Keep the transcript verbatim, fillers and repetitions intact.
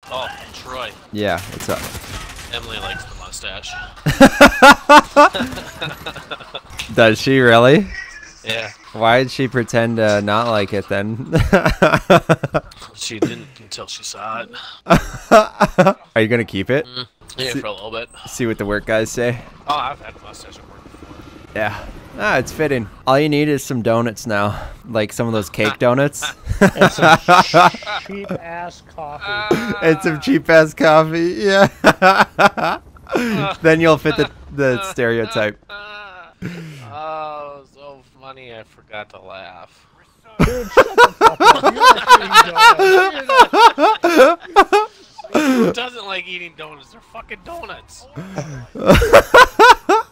Oh, Troy. Yeah, what's up? Emily likes the mustache. Does she really? Yeah. Why did she pretend to not like it then? She didn't until she saw it. Are you gonna keep it? Mm, yeah, see, for a little bit. See what the work guys say? Oh, I've had a mustache at work before. Yeah. Ah, it's fitting. All you need is some donuts now. Like some of those cake donuts. And some cheap ass coffee. And some cheap ass coffee. Yeah. Then you'll fit the, the stereotype. Oh, so funny. I forgot to laugh. Dude, shut the fuck up. You like eating donuts. Who doesn't like eating donuts? They're fucking donuts.